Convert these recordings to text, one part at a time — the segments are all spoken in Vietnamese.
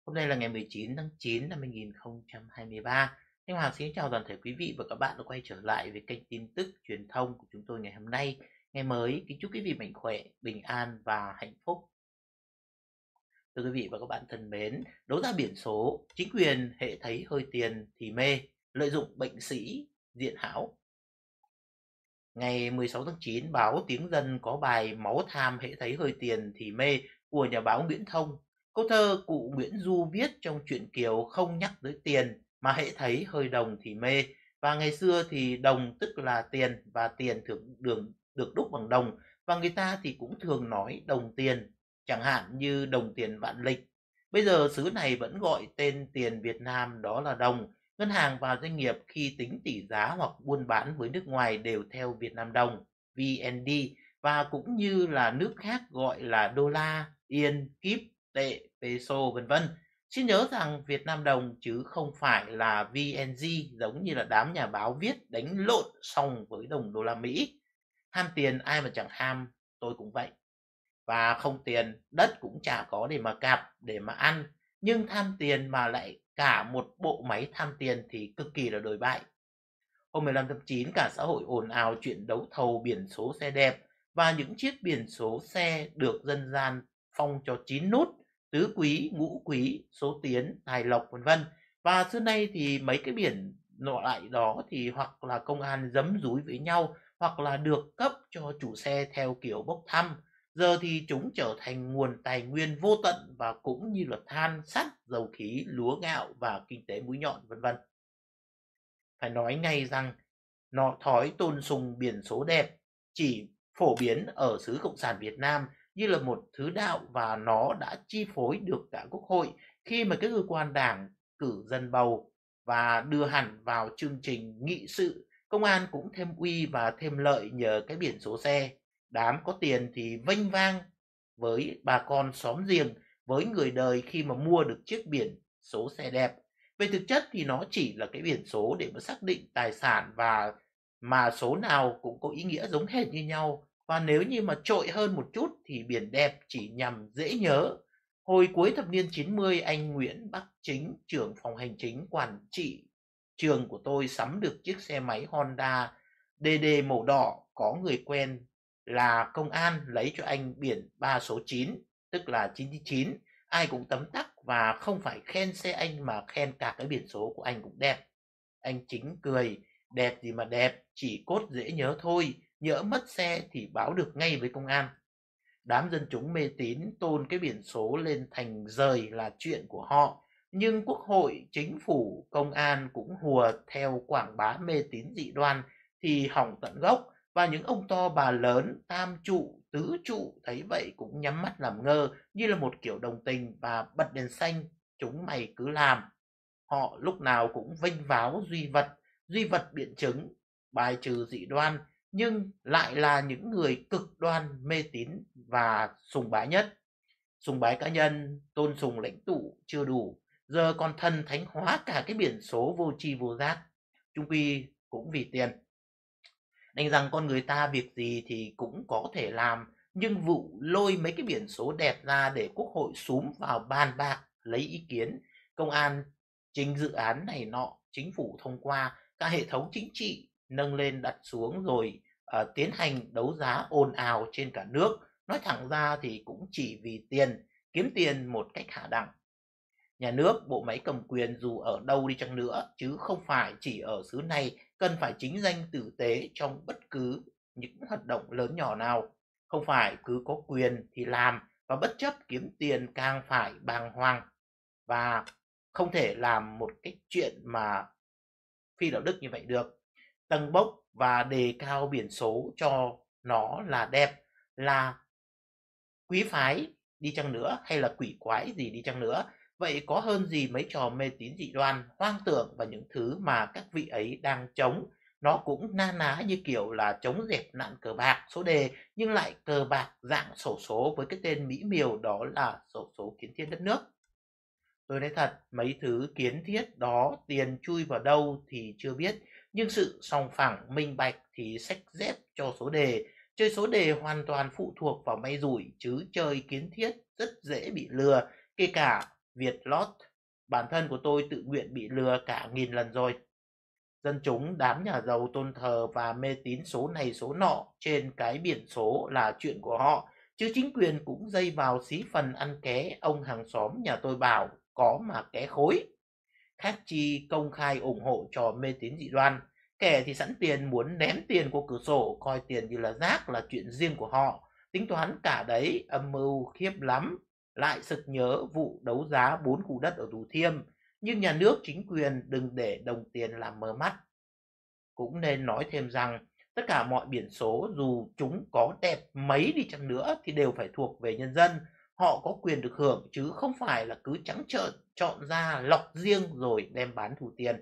Hôm nay là ngày 19 tháng 9 năm 2023. Thanh Hoàng xin chào toàn thể quý vị và các bạn đã quay trở lại với kênh tin tức truyền thông của chúng tôi ngày hôm nay. Ngày mới, kính chúc quý vị mạnh khỏe, bình an và hạnh phúc. Thưa quý vị và các bạn thân mến, đấu giá biển số, chính quyền hệ thấy hơi tiền thì mê, lợi dụng bệnh sĩ diện hão. Ngày 16 tháng 9, báo Tiếng Dân có bài Máu tham hễ thấy hơi tiền thì mê của nhà báo Nguyễn Thông. Câu thơ cụ Nguyễn Du viết trong truyện Kiều không nhắc tới tiền mà hễ thấy hơi đồng thì mê. Và ngày xưa thì đồng tức là tiền và tiền thường được đúc bằng đồng, và người ta thì cũng thường nói đồng tiền, chẳng hạn như đồng tiền vạn lịch. Bây giờ xứ này vẫn gọi tên tiền Việt Nam đó là đồng. Ngân hàng và doanh nghiệp khi tính tỷ giá hoặc buôn bán với nước ngoài đều theo Việt Nam đồng (VND), và cũng như là nước khác gọi là đô la, yên, kíp, tệ, peso vân vân. Xin nhớ rằng Việt Nam đồng chứ không phải là VNG giống như là đám nhà báo viết đánh lộn xong với đồng đô la Mỹ. Ham tiền ai mà chẳng ham, tôi cũng vậy. Và không tiền, đất cũng chả có để mà cạp, để mà ăn. Nhưng tham tiền mà lại cả một bộ máy tham tiền thì cực kỳ là đồi bại. Hôm 15 tháng 9, cả xã hội ồn ào chuyện đấu thầu biển số xe đẹp, và những chiếc biển số xe được dân gian phong cho 9 nút: tứ quý, ngũ quý, số tiến, tài lộc vân vân. Và xưa nay thì mấy cái biển loại đó thì hoặc là công an giấm dúi với nhau, hoặc là được cấp cho chủ xe theo kiểu bốc thăm. Giờ thì chúng trở thành nguồn tài nguyên vô tận, và cũng như là than, sắt, dầu khí, lúa gạo và kinh tế mũi nhọn vân vân. Phải nói ngay rằng thói tôn sùng biển số đẹp chỉ phổ biến ở xứ Cộng sản Việt Nam như là một thứ đạo, và nó đã chi phối được cả Quốc hội khi mà cái cơ quan đảng cử dân bầu và đưa hẳn vào chương trình nghị sự. Công an cũng thêm uy và thêm lợi nhờ cái biển số xe. Đám có tiền thì vênh vang với bà con xóm giềng, với người đời khi mà mua được chiếc biển số xe đẹp. Về thực chất thì nó chỉ là cái biển số để mà xác định tài sản, và mà số nào cũng có ý nghĩa giống hệt như nhau. Và nếu như mà trội hơn một chút thì biển đẹp chỉ nhằm dễ nhớ. Hồi cuối thập niên 90, anh Nguyễn Bắc Chính, trưởng phòng hành chính quản trị trường của tôi, sắm được chiếc xe máy Honda DD màu đỏ, có người quen là công an lấy cho anh biển 3 số 9, tức là 999. Ai cũng tấm tắc, và không phải khen xe anh mà khen cả cái biển số của anh cũng đẹp. Anh Chính cười: đẹp gì mà đẹp, chỉ cốt dễ nhớ thôi, nhỡ mất xe thì báo được ngay với công an. Đám dân chúng mê tín tôn cái biển số lên thành rời là chuyện của họ, nhưng Quốc hội, chính phủ, công an cũng hùa theo quảng bá mê tín dị đoan thì hỏng tận gốc. Và những ông to bà lớn, tam trụ, tứ trụ thấy vậy cũng nhắm mắt làm ngơ, như là một kiểu đồng tình và bật đèn xanh: chúng mày cứ làm. Họ lúc nào cũng vênh váo duy vật biện chứng, bài trừ dị đoan, nhưng lại là những người cực đoan mê tín và sùng bái nhất. Sùng bái cá nhân, tôn sùng lãnh tụ chưa đủ, giờ còn thần thánh hóa cả cái biển số vô tri vô giác. Chung quy cũng vì tiền. Đành rằng con người ta việc gì thì cũng có thể làm, nhưng vụ lôi mấy cái biển số đẹp ra để Quốc hội xúm vào bàn bạc lấy ý kiến, công an trình dự án này nọ, chính phủ thông qua, cả hệ thống chính trị nâng lên đặt xuống, rồi tiến hành đấu giá ồn ào trên cả nước. Nói thẳng ra thì cũng chỉ vì tiền, kiếm tiền một cách hạ đẳng. Nhà nước, bộ máy cầm quyền dù ở đâu đi chăng nữa, chứ không phải chỉ ở xứ này, cần phải chính danh tử tế trong bất cứ những hoạt động lớn nhỏ nào. Không phải cứ có quyền thì làm, và bất chấp kiếm tiền càng phải bàng hoàng, và không thể làm một cái chuyện mà phi đạo đức như vậy được. Tâng bốc và đề cao biển số cho nó là đẹp, là quý phái đi chăng nữa, hay là quỷ quái gì đi chăng nữa, vậy có hơn gì mấy trò mê tín dị đoan, hoang tưởng và những thứ mà các vị ấy đang chống. Nó cũng na ná như kiểu là chống dẹp nạn cờ bạc số đề, nhưng lại cờ bạc dạng xổ số với cái tên mỹ miều đó là xổ số kiến thiết đất nước. Tôi nói thật, mấy thứ kiến thiết đó tiền chui vào đâu thì chưa biết, nhưng sự sòng phẳng, minh bạch thì xách dép cho số đề. Chơi số đề hoàn toàn phụ thuộc vào may rủi, chứ chơi kiến thiết rất dễ bị lừa, kể cả Vietlott. Bản thân của tôi tự nguyện bị lừa cả 1000 lần rồi. Dân chúng, đám nhà giàu tôn thờ và mê tín số này số nọ trên cái biển số là chuyện của họ, chứ chính quyền cũng dây vào xí phần ăn ké. Ông hàng xóm nhà tôi bảo có mà ké khối. Khác chi công khai ủng hộ trò mê tín dị đoan. Kẻ thì sẵn tiền muốn ném tiền qua cửa sổ, coi tiền như là rác, là chuyện riêng của họ. Tính toán cả đấy, âm mưu khiếp lắm. Lại sực nhớ vụ đấu giá 4 khu đất ở Thủ Thiêm. Nhưng nhà nước, chính quyền đừng để đồng tiền làm mờ mắt. Cũng nên nói thêm rằng tất cả mọi biển số, dù chúng có đẹp mấy đi chăng nữa, thì đều phải thuộc về nhân dân. Họ có quyền được hưởng, chứ không phải là cứ trắng trợn chọn ra lọc riêng rồi đem bán thu tiền.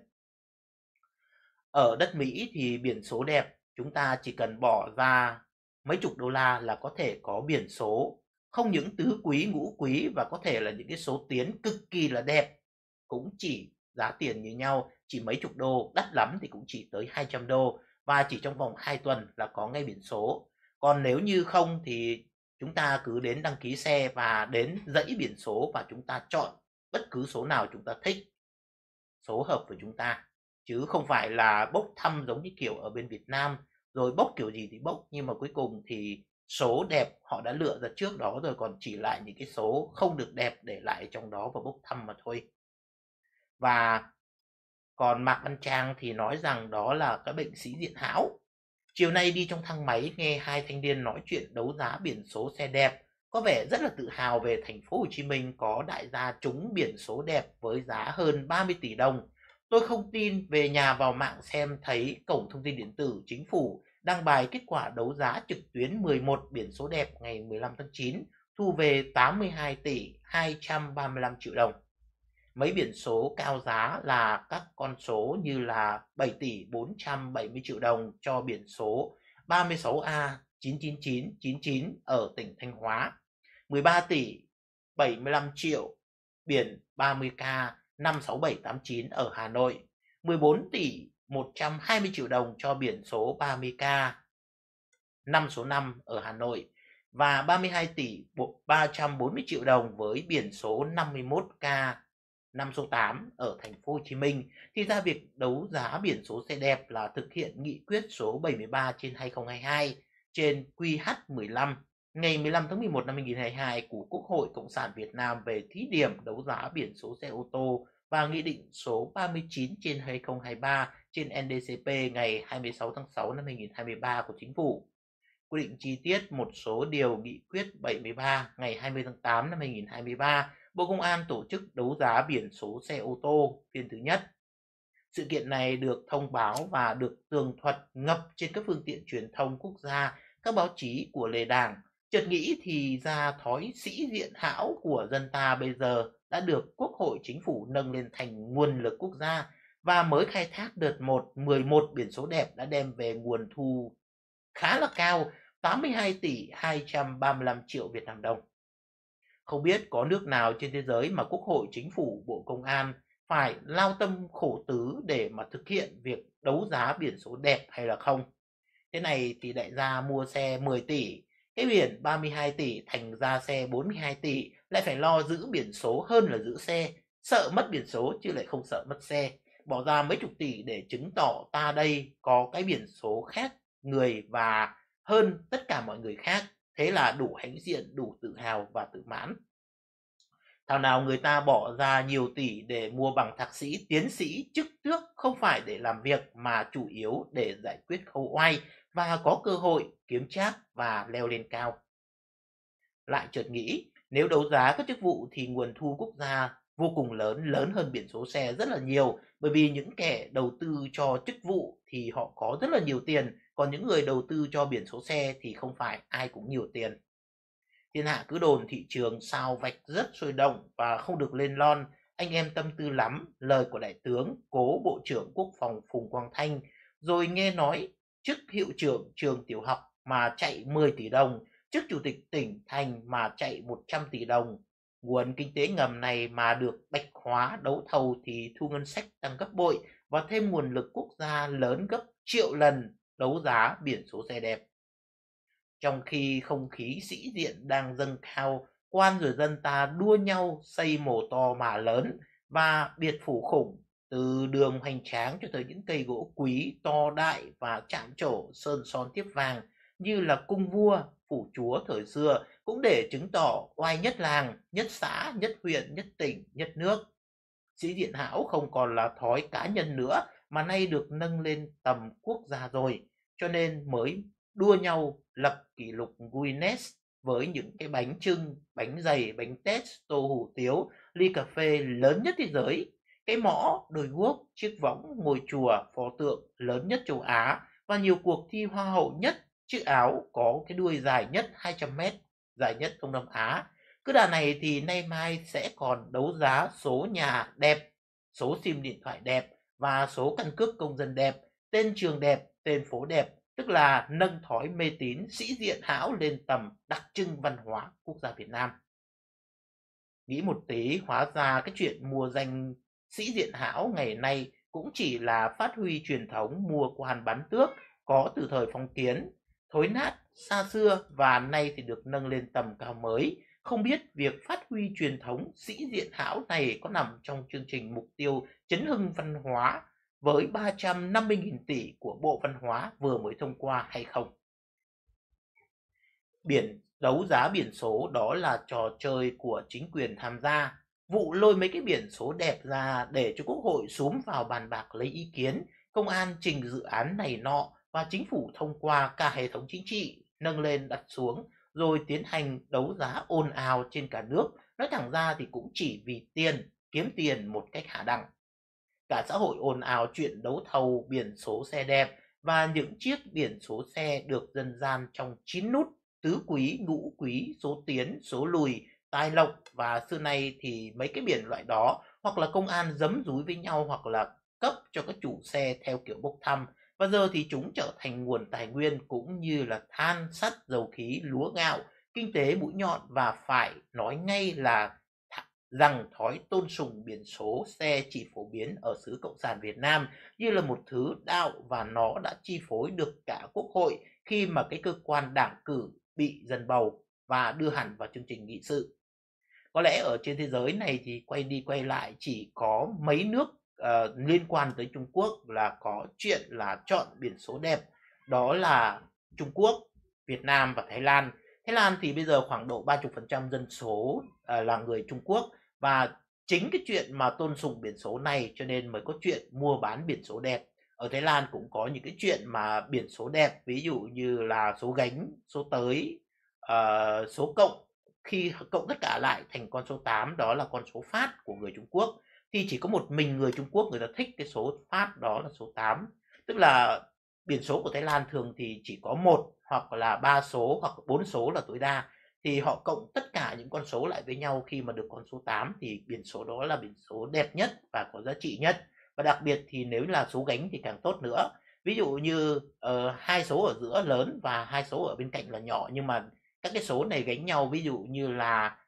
Ở đất Mỹ thì biển số đẹp, chúng ta chỉ cần bỏ ra mấy chục đô la là có thể có biển số, không những tứ quý, ngũ quý, và có thể là những cái số tiến cực kỳ là đẹp. Cũng chỉ giá tiền như nhau, chỉ mấy chục đô, đắt lắm thì cũng chỉ tới 200 đô, và chỉ trong vòng 2 tuần là có ngay biển số. Còn nếu như không thì chúng ta cứ đến đăng ký xe và đến dãy biển số, và chúng ta chọn bất cứ số nào chúng ta thích, số hợp với chúng ta, chứ không phải là bốc thăm giống như kiểu ở bên Việt Nam, rồi bốc kiểu gì thì bốc, nhưng mà cuối cùng thì số đẹp họ đã lựa ra trước đó rồi, còn chỉ lại những cái số không được đẹp để lại trong đó và bốc thăm mà thôi. Và còn Mạc Văn Trang thì nói rằng đó là cái bệnh sĩ diện hão. Chiều nay đi trong thang máy nghe hai thanh niên nói chuyện đấu giá biển số xe đẹp, có vẻ rất là tự hào về thành phố Hồ Chí Minh có đại gia trúng biển số đẹp với giá hơn 30 tỷ đồng. Tôi không tin, về nhà vào mạng xem thấy cổng thông tin điện tử chính phủ đăng bài kết quả đấu giá trực tuyến 11 biển số đẹp ngày 15 tháng 9, thu về 82 tỷ 235 triệu đồng. Mấy biển số cao giá là các con số như là 7 tỷ 470 triệu đồng cho biển số 36A 99999 ở tỉnh Thanh Hóa, 13 tỷ 75 triệu biển 30K 56789 ở Hà Nội, 14 tỷ 120 triệu đồng cho biển số 30K 5 số 5 ở Hà Nội, và 32 tỷ 340 triệu đồng với biển số 51K 5 số 8 ở thành phố Hồ Chí Minh. Thì ra việc đấu giá biển số xe đẹp là thực hiện nghị quyết số 73/2022 trên QH15 ngày 15 tháng 11 năm 2022 của Quốc hội Cộng sản Việt Nam về thí điểm đấu giá biển số xe ô tô, và nghị định số 39/2023 trên NDCP ngày 26 tháng 6 năm 2023 của Chính phủ, quy định chi tiết một số điều nghị quyết 73 ngày 20 tháng 8 năm 2023, Bộ Công an tổ chức đấu giá biển số xe ô tô phiên thứ nhất. Sự kiện này được thông báo và được tường thuật ngập trên các phương tiện truyền thông quốc gia, các báo chí của lề đảng. Chợt nghĩ thì ra thói sĩ diện hão của dân ta bây giờ đã được Quốc hội, Chính phủ nâng lên thành nguồn lực quốc gia, và mới khai thác đợt 1 11 biển số đẹp đã đem về nguồn thu khá là cao, 82 tỷ 235 triệu Việt Nam đồng. Không biết có nước nào trên thế giới mà Quốc hội, Chính phủ, Bộ Công an phải lao tâm khổ tứ để mà thực hiện việc đấu giá biển số đẹp hay là không? Thế này thì đại gia mua xe 10 tỷ, cái biển 32 tỷ thành ra xe 42 tỷ, lại phải lo giữ biển số hơn là giữ xe, sợ mất biển số chứ lại không sợ mất xe. Bỏ ra mấy chục tỷ để chứng tỏ ta đây có cái biển số khác người và hơn tất cả mọi người khác. Thế là đủ hãnh diện, đủ tự hào và tự mãn. Thảo nào người ta bỏ ra nhiều tỷ để mua bằng thạc sĩ, tiến sĩ, chức tước, không phải để làm việc mà chủ yếu để giải quyết khâu oai và có cơ hội kiếm trác và leo lên cao. Lại chợt nghĩ, nếu đấu giá các chức vụ thì nguồn thu quốc gia vô cùng lớn, lớn hơn biển số xe rất là nhiều, bởi vì những kẻ đầu tư cho chức vụ thì họ có rất là nhiều tiền, còn những người đầu tư cho biển số xe thì không phải ai cũng nhiều tiền. Thiên hạ cứ đồn thị trường sao vạch rất sôi động và không được lên lon. Anh em tâm tư lắm, lời của Đại tướng Cố Bộ trưởng Quốc phòng Phùng Quang Thanh. Rồi nghe nói chức hiệu trưởng trường tiểu học mà chạy 10 tỷ đồng, chức chủ tịch tỉnh thành mà chạy 100 tỷ đồng. Nguồn kinh tế ngầm này mà được bạch hóa đấu thầu thì thu ngân sách tăng gấp bội, và thêm nguồn lực quốc gia lớn gấp triệu lần đấu giá biển số xe đẹp. Trong khi không khí sĩ diện đang dâng cao, quan rồi dân ta đua nhau xây mồ to mà lớn và biệt phủ khủng, từ đường hoành tráng cho tới những cây gỗ quý to đại và chạm trổ sơn son thiếp vàng như là cung vua, phủ chúa thời xưa, cũng để chứng tỏ oai nhất làng, nhất xã, nhất huyện, nhất tỉnh, nhất nước. Sĩ diện hão không còn là thói cá nhân nữa mà nay được nâng lên tầm quốc gia rồi, cho nên mới đua nhau lập kỷ lục Guinness với những cái bánh chưng, bánh dày, bánh tét, tô hủ tiếu, ly cà phê lớn nhất thế giới, cái mõ, đồi guốc, chiếc võng, ngôi chùa, pho tượng lớn nhất châu Á và nhiều cuộc thi hoa hậu nhất, chiếc áo có cái đuôi dài nhất 200 mét, dài nhất Đông Nam Á. Cứ đà này thì nay mai sẽ còn đấu giá số nhà đẹp, số sim điện thoại đẹp và số căn cước công dân đẹp, tên trường đẹp, tên phố đẹp, tức là nâng thói mê tín sĩ diện hão lên tầm đặc trưng văn hóa quốc gia Việt Nam. Nghĩ một tí, hóa ra cái chuyện mua danh sĩ diện hão ngày nay cũng chỉ là phát huy truyền thống mua quan bán tước có từ thời phong kiến, thối nát, xa xưa và nay thì được nâng lên tầm cao mới. Không biết việc phát huy truyền thống sĩ diện hão này có nằm trong chương trình mục tiêu chấn hưng văn hóa với 350.000 tỷ của Bộ Văn hóa vừa mới thông qua hay không? Đấu giá biển số đó là trò chơi của chính quyền tham gia, vụ lôi mấy cái biển số đẹp ra để cho Quốc hội xúm vào bàn bạc lấy ý kiến, công an trình dự án này nọ và chính phủ thông qua, cả hệ thống chính trị nâng lên đặt xuống rồi tiến hành đấu giá ồn ào trên cả nước. Nói thẳng ra thì cũng chỉ vì tiền, kiếm tiền một cách hạ đẳng. Cả xã hội ồn ào chuyện đấu thầu biển số xe đẹp và những chiếc biển số xe được dân gian trong 9 nút: tứ quý, ngũ quý, số tiến, số lùi, tài lộc, và xưa nay thì mấy cái biển loại đó hoặc là công an giấm dúi với nhau hoặc là cấp cho các chủ xe theo kiểu bốc thăm, và giờ thì chúng trở thành nguồn tài nguyên cũng như là than, sắt, dầu khí, lúa gạo, kinh tế mũi nhọn. Và phải nói ngay là rằng thói tôn sùng biển số xe chỉ phổ biến ở xứ Cộng sản Việt Nam như là một thứ đạo, và nó đã chi phối được cả Quốc hội khi mà cái cơ quan đảng cử bị dân bầu và đưa hẳn vào chương trình nghị sự. Có lẽ ở trên thế giới này thì quay đi quay lại chỉ có mấy nước liên quan tới Trung Quốc là có chuyện là chọn biển số đẹp, đó là Trung Quốc, Việt Nam và Thái Lan. Thái Lan thì bây giờ khoảng độ 30% dân số là người Trung Quốc, và chính cái chuyện mà tôn sùng biển số này cho nên mới có chuyện mua bán biển số đẹp. Ở Thái Lan cũng có những cái chuyện mà biển số đẹp, ví dụ như là số gánh, số tới, số cộng, khi cộng tất cả lại thành con số 8, đó là con số phát của người Trung Quốc, thì chỉ có một mình người Trung Quốc người ta thích cái số phát đó là số 8. Tức là biển số của Thái Lan thường thì chỉ có một hoặc là 3 số hoặc 4 số là tối đa, thì họ cộng tất cả những con số lại với nhau khi mà được con số 8 thì biển số đó là biển số đẹp nhất và có giá trị nhất. Và đặc biệt thì nếu là số gánh thì càng tốt nữa. Ví dụ như hai số ở giữa lớn và hai số ở bên cạnh là nhỏ, nhưng mà các cái số này gánh nhau, ví dụ như là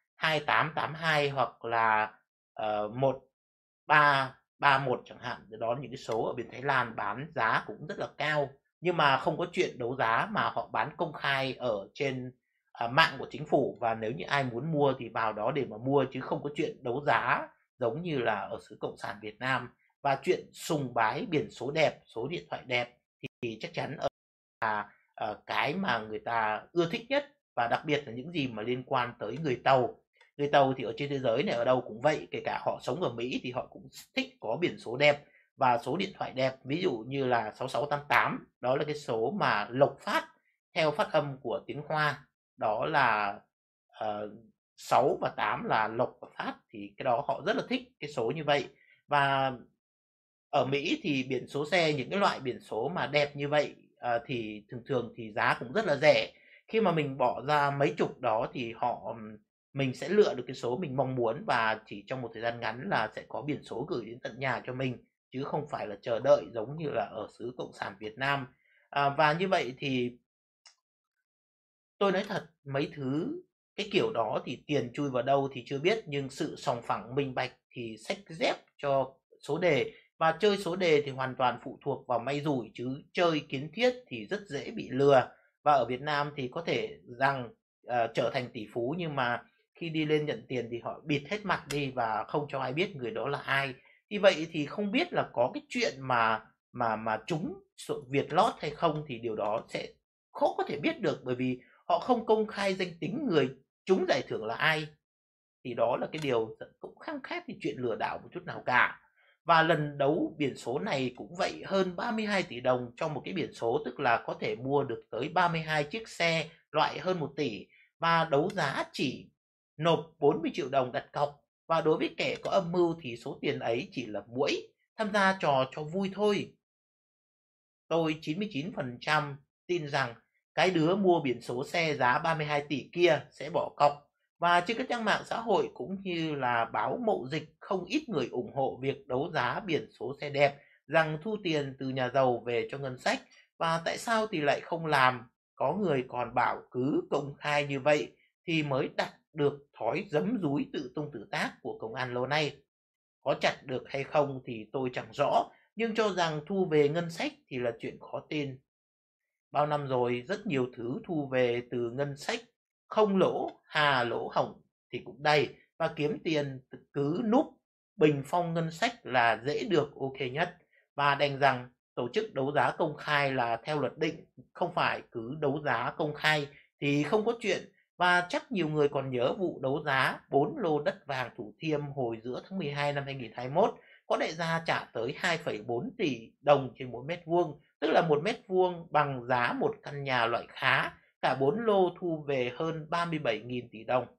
2882 hoặc là 1331 chẳng hạn. Đó là những cái số ở bên Thái Lan bán giá cũng rất là cao, nhưng mà không có chuyện đấu giá mà họ bán công khai ở trên mạng của chính phủ, và nếu như ai muốn mua thì vào đó để mà mua, chứ không có chuyện đấu giá giống như là ở xứ Cộng sản Việt Nam. Và chuyện sùng bái biển số đẹp, số điện thoại đẹp thì chắc chắn là cái mà người ta ưa thích nhất, và đặc biệt là những gì mà liên quan tới người Tàu. Người Tàu thì ở trên thế giới này ở đâu cũng vậy, kể cả họ sống ở Mỹ thì họ cũng thích có biển số đẹp và số điện thoại đẹp. Ví dụ như là 6688, đó là cái số mà lộc phát theo phát âm của tiếng Hoa, đó là 6 và 8 là lộc và phát, thì cái đó họ rất là thích cái số như vậy. Và ở Mỹ thì biển số xe, những cái loại biển số mà đẹp như vậy thì thường thường thì giá cũng rất là rẻ. Khi mà mình bỏ ra mấy chục đó thì mình sẽ lựa được cái số mình mong muốn, và chỉ trong một thời gian ngắn là sẽ có biển số gửi đến tận nhà cho mình, chứ không phải là chờ đợi giống như là ở xứ Cộng sản Việt Nam. Và như vậy thì tôi nói thật, mấy thứ cái kiểu đó thì tiền chui vào đâu thì chưa biết, nhưng sự sòng phẳng minh bạch thì xách dép cho số đề. Và chơi số đề thì hoàn toàn phụ thuộc vào may rủi, chứ chơi kiến thiết thì rất dễ bị lừa. Và ở Việt Nam thì có thể rằng trở thành tỷ phú, nhưng mà khi đi lên nhận tiền thì họ bịt hết mặt đi và không cho ai biết người đó là ai. Như vậy thì không biết là có cái chuyện mà trúng Vietlott hay không thì điều đó sẽ khó có thể biết được, bởi vì họ không công khai danh tính người trúng giải thưởng là ai. Thì đó là cái điều cũng không khác gì chuyện lừa đảo một chút nào cả. Và lần đấu biển số này cũng vậy, hơn 32 tỷ đồng cho một cái biển số, tức là có thể mua được tới 32 chiếc xe loại hơn 1 tỷ, và đấu giá chỉ nộp 40 triệu đồng đặt cọc. Và đối với kẻ có âm mưu thì số tiền ấy chỉ là muỗi, tham gia trò cho vui thôi. Tôi 99% tin rằng cái đứa mua biển số xe giá 32 tỷ kia sẽ bỏ cọc. Và trên các trang mạng xã hội cũng như là báo mậu dịch, không ít người ủng hộ việc đấu giá biển số xe đẹp, rằng thu tiền từ nhà giàu về cho ngân sách. Và tại sao thì lại không làm? Có người còn bảo cứ công khai như vậy thì mới đặt được thói giấm dúi tự tung tự tác của công an lâu nay. Có chặt được hay không thì tôi chẳng rõ, nhưng cho rằng thu về ngân sách thì là chuyện khó tin. Bao năm rồi, rất nhiều thứ thu về từ ngân sách, không lỗ, hà lỗ hổng thì cũng đầy, và kiếm tiền cứ núp bình phong ngân sách là dễ được, ok nhất. Và đành rằng tổ chức đấu giá công khai là theo luật định, không phải cứ đấu giá công khai thì không có chuyện. Và chắc nhiều người còn nhớ vụ đấu giá 4 lô đất vàng Thủ Thiêm hồi giữa tháng 12 năm 2021, có đại gia trả tới 2,4 tỷ đồng trên mỗi mét vuông, tức là 1 mét vuông bằng giá một căn nhà loại khá. Cả 4 lô thu về hơn 37.000 tỷ đồng.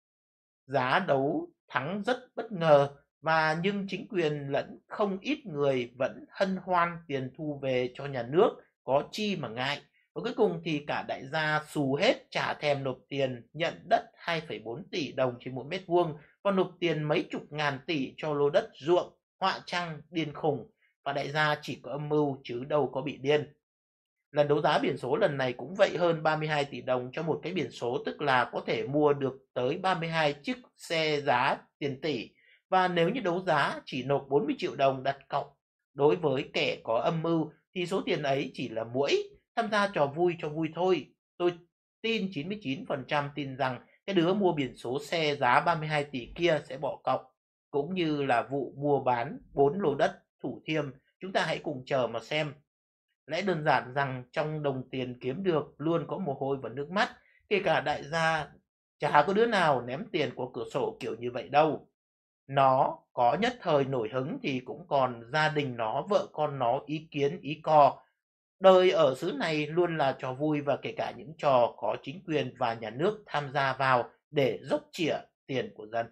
Giá đấu thắng rất bất ngờ, và nhưng chính quyền lẫn không ít người vẫn hân hoan tiền thu về cho nhà nước, có chi mà ngại. Và cuối cùng thì cả đại gia xù hết, chả thèm nộp tiền nhận đất 2,4 tỷ đồng trên mỗi mét vuông, còn nộp tiền mấy chục ngàn tỷ cho lô đất ruộng, họa chăng điên khùng. Và đại gia chỉ có âm mưu chứ đâu có bị điên. Lần đấu giá biển số lần này cũng vậy, hơn 32 tỷ đồng cho một cái biển số, tức là có thể mua được tới 32 chiếc xe giá tiền tỷ. Và nếu như đấu giá chỉ nộp 40 triệu đồng đặt cọc, đối với kẻ có âm mưu thì số tiền ấy chỉ là muỗi, tham gia trò vui cho vui thôi. Tôi tin 99% tin rằng cái đứa mua biển số xe giá 32 tỷ kia sẽ bỏ cọc, cũng như là vụ mua bán 4 lô đất Thủ Thiêm. Chúng ta hãy cùng chờ mà xem. Lẽ đơn giản rằng trong đồng tiền kiếm được luôn có mồ hôi và nước mắt, kể cả đại gia chả có đứa nào ném tiền qua cửa sổ kiểu như vậy đâu. Nó có nhất thời nổi hứng thì cũng còn gia đình nó, vợ con nó ý kiến ý cò. Đời ở xứ này luôn là trò vui, và kể cả những trò có chính quyền và nhà nước tham gia vào để dốc chĩa tiền của dân.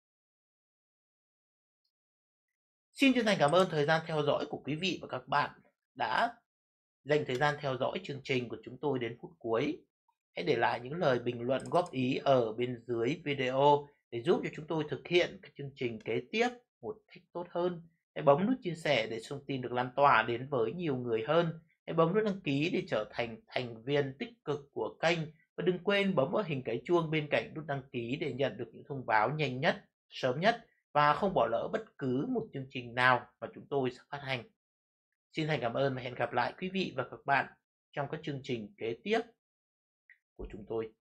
Xin chân thành cảm ơn thời gian theo dõi của quý vị và các bạn đã dành thời gian theo dõi chương trình của chúng tôi đến phút cuối. Hãy để lại những lời bình luận góp ý ở bên dưới video để giúp cho chúng tôi thực hiện các chương trình kế tiếp một cách tốt hơn. Hãy bấm nút chia sẻ để thông tin được lan tỏa đến với nhiều người hơn. Hãy bấm nút đăng ký để trở thành thành viên tích cực của kênh. Và đừng quên bấm vào hình cái chuông bên cạnh nút đăng ký để nhận được những thông báo nhanh nhất, sớm nhất, và không bỏ lỡ bất cứ một chương trình nào mà chúng tôi sẽ phát hành. Xin thành cảm ơn và hẹn gặp lại quý vị và các bạn trong các chương trình kế tiếp của chúng tôi.